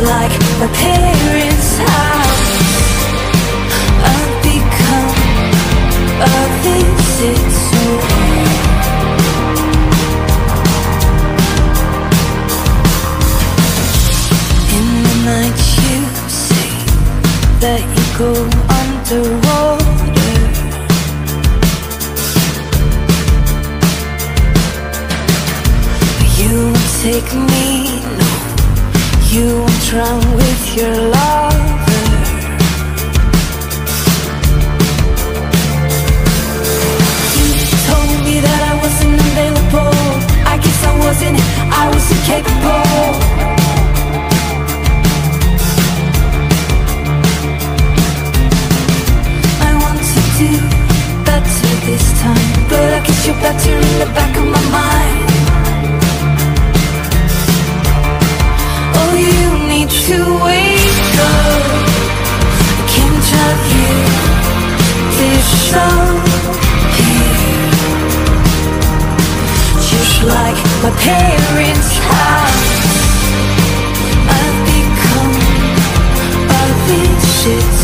like my parents' house. I've become a visitor. In the night you say that you go underwater. But you won't take me, no. You won't drown with your lover. You told me that I wasn't available. I guess I wasn't, I was incapable. I want to do better this time, but I guess you're better in the back of my mind. To wake up, I can't tell you, disappear. Just like my parents' house, I've become a visitor.